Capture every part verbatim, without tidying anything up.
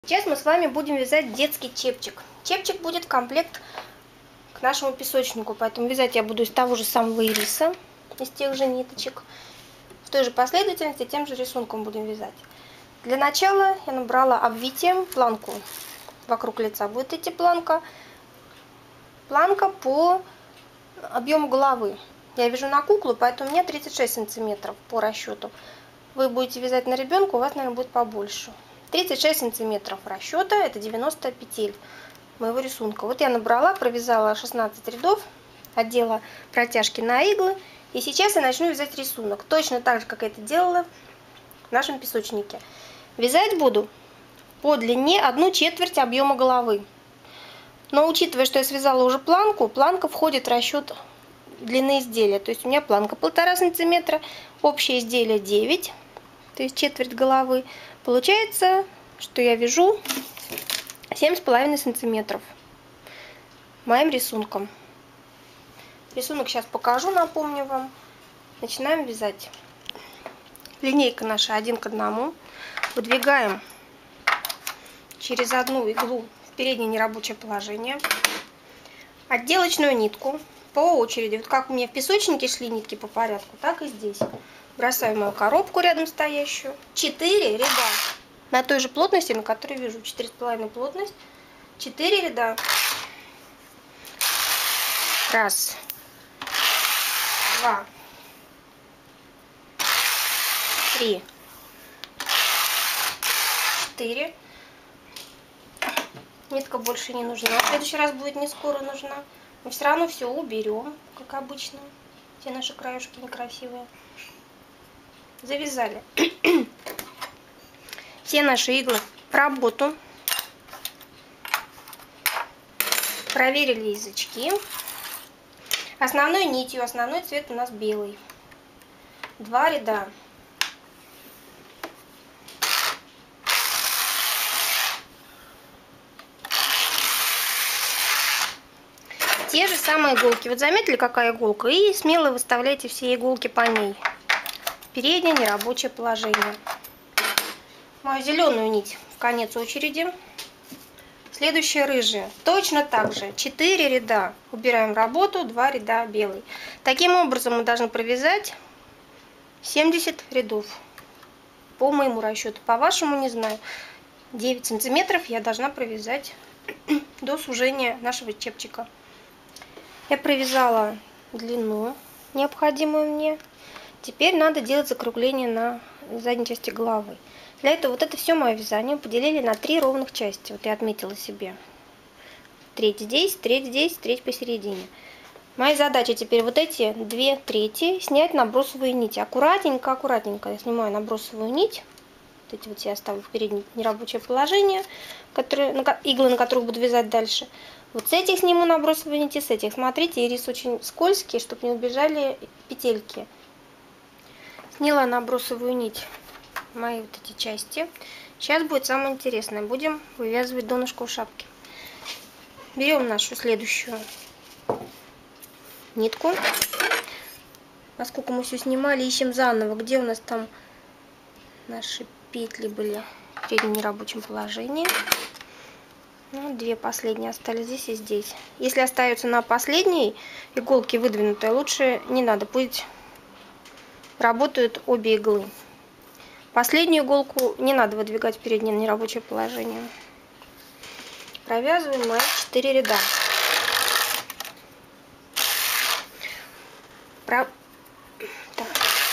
Сейчас мы с вами будем вязать детский чепчик. Чепчик будет в комплект к нашему песочнику, поэтому вязать я буду из того же самого ириса, из тех же ниточек. В той же последовательности, тем же рисунком будем вязать. Для начала я набрала обвитием планку. Вокруг лица будет идти планка. Планка по объему головы. Я вяжу на куклу, поэтому у меня тридцать шесть сантиметров по расчету. Вы будете вязать на ребенка, у вас, наверное, будет побольше. тридцать шесть сантиметров расчета, это девяносто петель моего рисунка. Вот я набрала, провязала шестнадцать рядов, одела протяжки на иглы. И сейчас я начну вязать рисунок. Точно так же, как я это делала в нашем песочнике. Вязать буду по длине одну четверть объема головы. Но учитывая, что я связала уже планку, планка входит в расчет длины изделия. То есть у меня планка полтора сантиметра, общее изделие девять, то есть четверть головы. Получается, что я вяжу семь с половиной сантиметров моим рисунком. Рисунок сейчас покажу, напомню вам. Начинаем вязать. Линейка наша один к одному. Выдвигаем через одну иглу в переднее нерабочее положение. Отделочную нитку по очереди. Вот как у меня в песочнике шли нитки по порядку, так и здесь. Бросаю мою коробку рядом стоящую. четыре ряда на той же плотности, на которой вяжу. четыре с половиной плотность. четыре ряда. Раз. Два. Три. Четыре. Нитка больше не нужна. В следующий раз будет не скоро нужна. Мы все равно все уберем, как обычно. Все наши краюшки некрасивые. Завязали. Все наши иглы в работу. Проверили язычки. Основной нитью, основной цвет у нас белый. Два ряда. Те же самые иголки. Вот заметили, какая иголка? И смело выставляйте все иголки по ней. Переднее нерабочее положение. Мою зеленую нить в конец очереди. Следующая рыжая. Точно так же. четыре ряда. Убираем работу, два ряда белый. Таким образом мы должны провязать семьдесят рядов. По моему расчету. По вашему не знаю. девять сантиметров я должна провязать до сужения нашего чепчика. Я провязала длину, необходимую мне. Теперь надо делать закругление на задней части головы. Для этого вот это все мое вязание поделили на три ровных части. Вот я отметила себе. Треть здесь, треть здесь, треть посередине. Моя задача теперь вот эти две трети снять на бросовые нити. Аккуратненько, аккуратненько я снимаю на бросовую нить. Вот эти вот я оставлю в переднее нерабочее положение, которые, иглы, на которых буду вязать дальше. Вот с этих сниму на бросовые нити, с этих. Смотрите, ирис очень скользкий, чтобы не убежали петельки. Сняла на бросовую нить мои вот эти части. Сейчас будет самое интересное. Будем вывязывать донышко у шапки. Берем нашу следующую нитку. Поскольку мы все снимали, ищем заново, где у нас там наши петли были в переднем нерабочем положении. Ну, две последние остались здесь и здесь. Если остаются на последней иголке выдвинутые, лучше не надо, пусть работают обе иглы. Последнюю иголку не надо выдвигать в переднее нерабочее положение. Провязываем мои четыре ряда. Про... Так.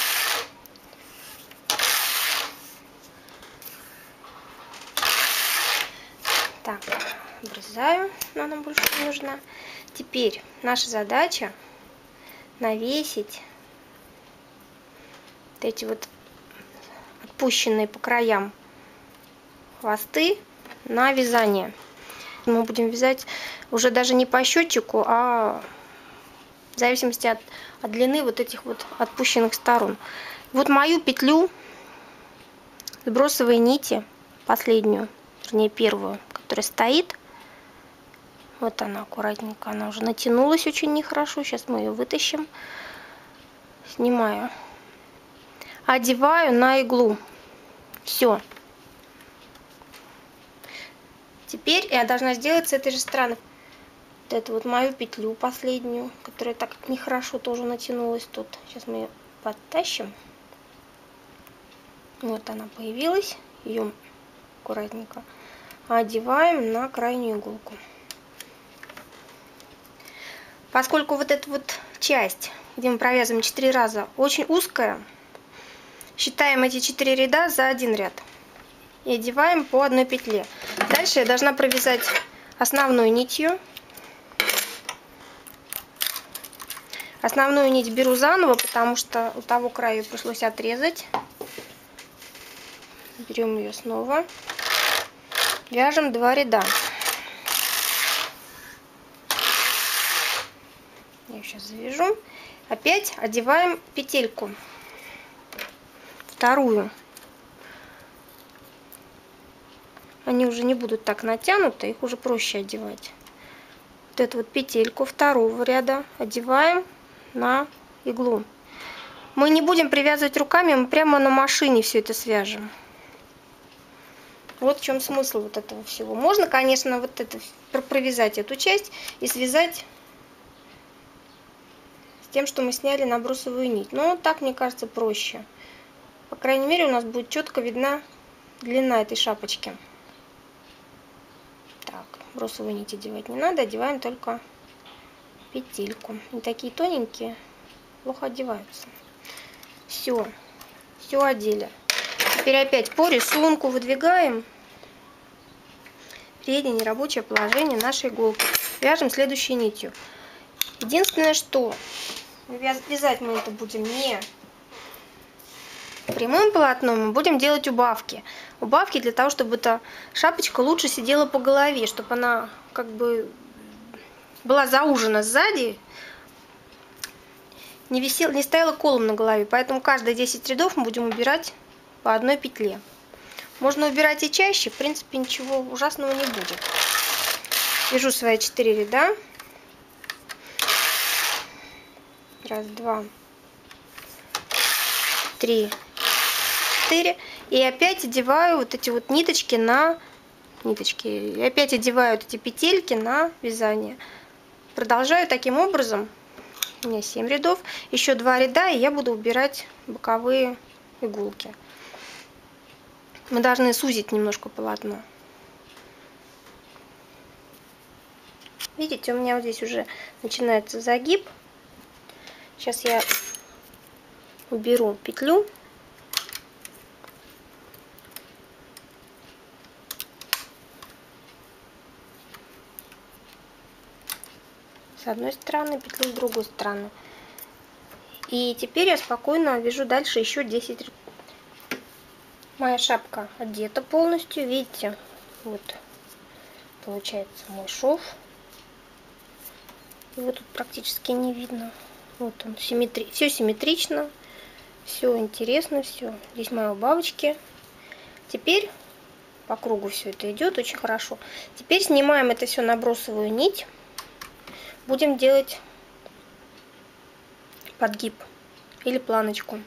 Так, обрезаю, но она больше не нужна. Теперь наша задача навесить вот эти вот отпущенные по краям хвосты на вязание. Мы будем вязать уже даже не по счетчику, а в зависимости от, от длины вот этих вот отпущенных сторон. Вот мою петлю с бросовой нити, последнюю, вернее первую, которая стоит, вот она аккуратненько, она уже натянулась очень нехорошо. Сейчас мы ее вытащим. Снимаю. Одеваю на иглу. Все. Теперь я должна сделать с этой же стороны вот эту вот мою петлю последнюю, которая так нехорошо тоже натянулась тут. Сейчас мы ее подтащим. Вот она появилась. Ее аккуратненько одеваем на крайнюю иголку. Поскольку вот эта вот часть, где мы провязываем четыре раза, очень узкая, считаем эти четыре ряда за один ряд и одеваем по одной петле. Дальше я должна провязать основной нитью. Основную нить беру заново, потому что у того края пришлось отрезать. Берем ее снова. Вяжем два ряда. Я сейчас завяжу. Опять одеваем петельку. Вторую. Они уже не будут так натянуты, их уже проще одевать. Вот эту вот петельку второго ряда одеваем на иглу. Мы не будем привязывать руками, мы прямо на машине все это свяжем. Вот в чем смысл вот этого всего. Можно, конечно, вот это провязать эту часть и связать с тем, что мы сняли набросовую нить. Но так, мне кажется, проще. По крайней мере, у нас будет четко видна длина этой шапочки. Так, бросовую нить одевать не надо, одеваем только петельку. И такие тоненькие плохо одеваются. Все, все одели. Теперь опять по рисунку выдвигаем переднее нерабочее положение нашей иголки. Вяжем следующей нитью. Единственное, что вязать мы это будем не прямым полотном, мы будем делать убавки. Убавки для того, чтобы эта шапочка лучше сидела по голове, чтобы она как бы была заужена сзади, не висела, не стояла колом на голове. Поэтому каждые десять рядов мы будем убирать по одной петле. Можно убирать и чаще, в принципе, ничего ужасного не будет. Вяжу свои четыре ряда. Раз, два, три, четыре. И опять одеваю вот эти вот ниточки на ниточки. И опять одеваю вот эти петельки на вязание. Продолжаю таким образом. У меня семь рядов. Еще два ряда, и я буду убирать боковые иголки. Мы должны сузить немножко полотно. Видите, у меня вот здесь уже начинается загиб. Сейчас я уберу петлю. С одной стороны, петлю с другой стороны. И теперь я спокойно вяжу дальше еще десять рядов. Моя шапка одета полностью. Видите, вот получается мой шов. Его тут практически не видно. Вот он, симметри... все симметрично, все интересно, все. Здесь мои убавочки. Теперь по кругу все это идет очень хорошо. Теперь снимаем это все набросовую нить. Будем делать подгиб или планочку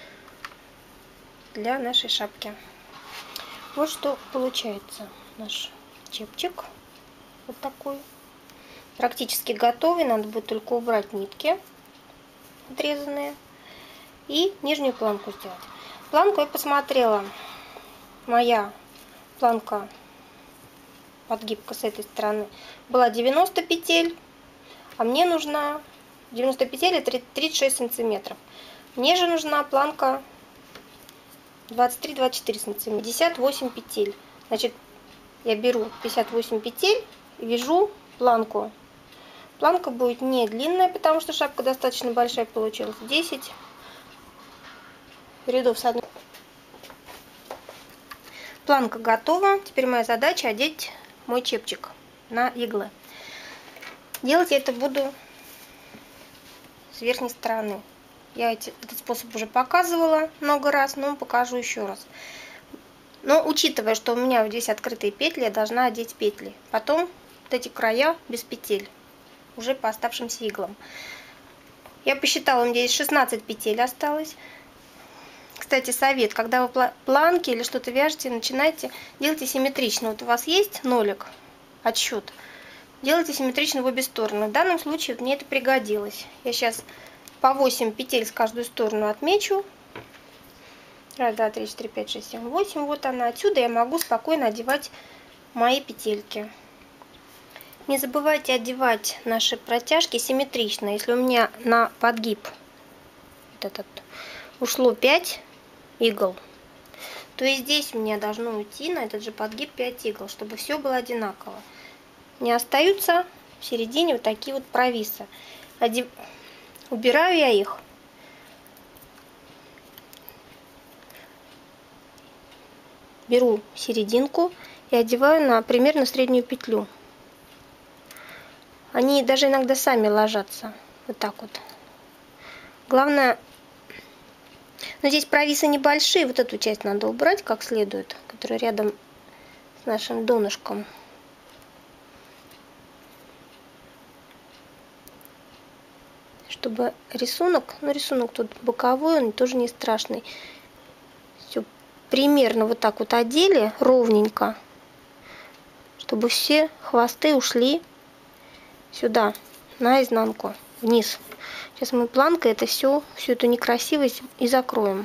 для нашей шапки. Вот что получается наш чепчик. Вот такой. Практически готовый. Надо будет только убрать нитки отрезанные и нижнюю планку сделать. Планку я посмотрела. Моя планка, подгибка с этой стороны, была девяносто петель, а мне нужна девяносто петель и тридцать шесть сантиметров. Мне же нужна планка двадцать три — двадцать четыре сантиметра, пятьдесят восемь петель. Значит, я беру пятьдесят восемь петель и вяжу планку. Планка будет не длинная, потому что шапка достаточно большая получилась. десять рядов с одной. Планка готова. Теперь моя задача одеть мой чепчик на иглы. Делать я это буду с верхней стороны. Я эти, этот способ уже показывала много раз, но покажу еще раз. Но учитывая, что у меня вот здесь открытые петли, я должна одеть петли. Потом вот эти края без петель, уже по оставшимся иглам. Я посчитала, у меня здесь шестнадцать петель осталось. кстати, совет, когда вы планки или что-то вяжете, начинайте, делайте симметрично. Вот у вас есть нолик, отсчет, делайте симметрично в обе стороны. В данном случае мне это пригодилось. Я сейчас по восемь петель с каждую сторону отмечу. Раз, два, три, четыре, пять, шесть, семь, восемь. Вот она. Отсюда я могу спокойно одевать мои петельки. Не забывайте одевать наши протяжки симметрично. Если у меня на подгиб вот этот ушло пять игл, то и здесь у меня должно уйти на этот же подгиб пять игл, чтобы все было одинаково. Не остаются в середине вот такие вот провисы. Одев... Убираю я их. Беру серединку и одеваю на примерно среднюю петлю. Они даже иногда сами ложатся. Вот так вот. Главное, но здесь провисы небольшие. Вот эту часть надо убрать как следует, которая рядом с нашим донышком. Чтобы рисунок, ну рисунок тут боковой, он тоже не страшный. Все примерно вот так вот одели ровненько, чтобы все хвосты ушли сюда, на изнанку, вниз. Сейчас мы планкой это все, всю эту некрасивость и закроем.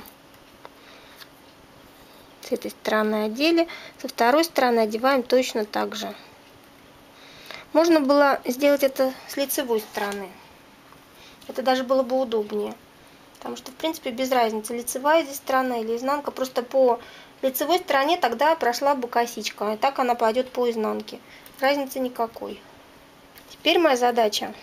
С этой стороны одели, со второй стороны одеваем точно так же. Можно было сделать это с лицевой стороны. Это даже было бы удобнее. Потому что, в принципе, без разницы, лицевая здесь сторона или изнанка. Просто по лицевой стороне тогда прошла бы косичка. И так она пойдет по изнанке. Разницы никакой. Теперь моя задача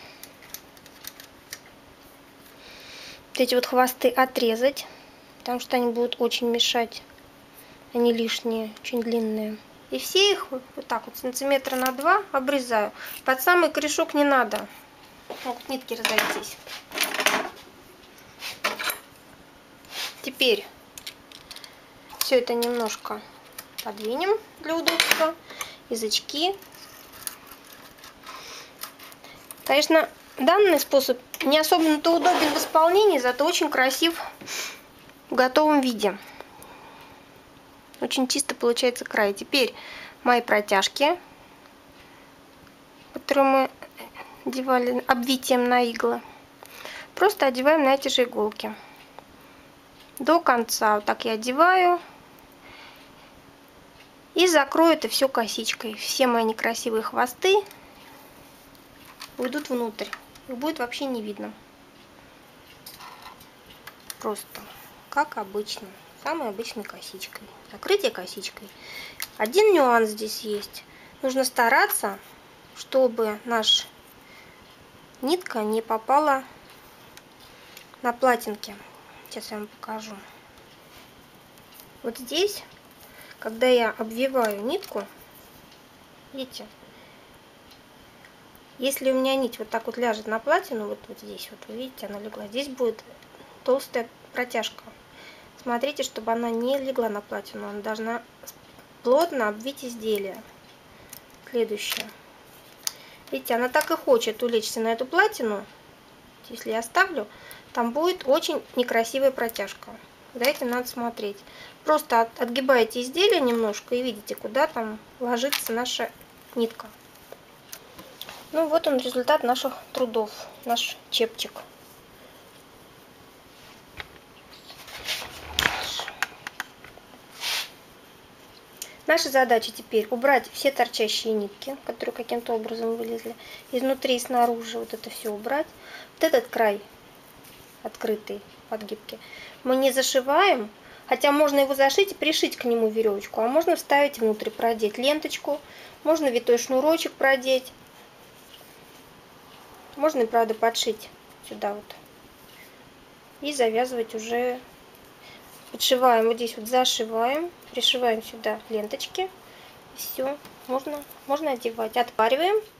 вот эти вот хвосты отрезать. Потому что они будут очень мешать. Они лишние, очень длинные. И все их вот так вот сантиметра на два обрезаю. Под самый корешок не надо. Могут нитки разойтись. Теперь все это немножко подвинем для удобства. Язычки. Конечно, данный способ не особенно-то удобен в исполнении, зато очень красив в готовом виде. Очень чисто получается край. Теперь мои протяжки, которые мы одевали обвитием на иглы, просто одеваем на эти же иголки до конца. Вот так я одеваю и закрою это все косичкой. Все мои некрасивые хвосты уйдут внутрь, их будет вообще не видно. Просто как обычно, самой обычной косичкой. Закрытие косичкой. Один нюанс здесь есть. Нужно стараться, чтобы наш нитка не попала на платинки. Сейчас я вам покажу. Вот здесь, когда я обвиваю нитку, видите, если у меня нить вот так вот ляжет на платину, вот, вот здесь, вот вы видите, она легла, здесь будет толстая протяжка. Смотрите, чтобы она не легла на платину, она должна плотно обвить изделие. Следующее. Видите, она так и хочет улечься на эту платину. Если я оставлю, там будет очень некрасивая протяжка. За этим надо смотреть. Просто от, отгибаете изделие немножко и видите, куда там ложится наша нитка. Ну вот он, результат наших трудов, наш чепчик. Наша задача теперь убрать все торчащие нитки, которые каким-то образом вылезли. Изнутри и снаружи вот это все убрать. Вот этот край открытый, подгибки, мы не зашиваем. Хотя можно его зашить и пришить к нему веревочку. А можно вставить внутрь, продеть ленточку. Можно витой шнурочек продеть. Можно, правда, подшить сюда вот. И завязывать уже. Подшиваем вот здесь вот, зашиваем, пришиваем сюда ленточки. Все, можно, можно одевать. Отпариваем.